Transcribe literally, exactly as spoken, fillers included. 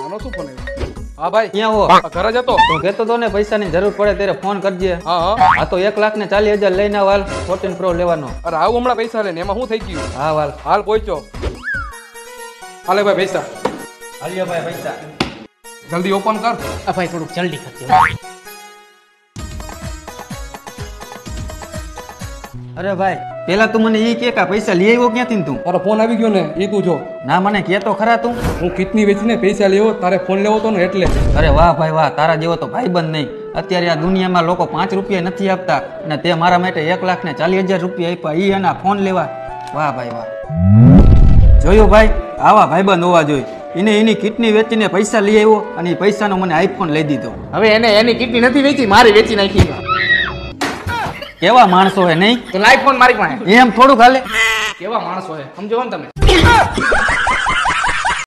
આનો શું ફોન આવ્યો? હા ભાઈ ક્યાં હો? ઘરે જતો તું કહેતો તો ને પૈસાની જરૂર પડે ત્યારે ફોન કરજે. હા હા આ તો એક લાખ ને ચાલીસ હજાર લઈને વાલ ફોર્ટીન પ્રો લેવાનો. અરે આવું હમણાં પૈસા લઈને એમાં શું થઈ ગયું? હા વાલ હાલ પહોંચ્યો. હાલે ભાઈ પૈસા હાલ્યો ભાઈ પૈસા. જલ્દી ઓપન કર. આ ભાઈ થોડુંક જલ્દી કરજો. અરે ભાઈ પેલા તું મને ઈ કે કા પૈસા લઈ આવ્યો ક્યાંથી ને તું? તારો ફોન આવી ગયો ને એ તું જો. ના મને કે તો ખરા તું. હું કિડની વેચીને પૈસા લેવો તારે ફોન લેવો તો ને એટલે. અરે વાહ ભાઈ વાહ, તારા જેવો તો ભાઈબંધ નહીં. અત્યારે આ દુનિયામાં લોકો પાંચ રૂપિયા નથી આપતા અને તે મારા માટે એક લાખ ને ચાલીસ હજાર રૂપિયા આપ્યા ઈ એના ફોન લેવા. વાહ ભાઈ વાહ. જોયું ભાઈ, આવા ભાઈબંધ હોવા જોઈએ. એને એની કિડની વેચીને પૈસા લઈ આવ્યો અને એ પૈસાનો મને આઈફોન લઈ દીધો. હવે એને એની કિડની નથી વેચી, મારી વેચી નાખી. કેવા માણસો હે નહીં? તો લાઈફ ફોન મારી પાસે. એમ થોડુંક હાલે. કેવા માણસો હે સમજો ને તમે.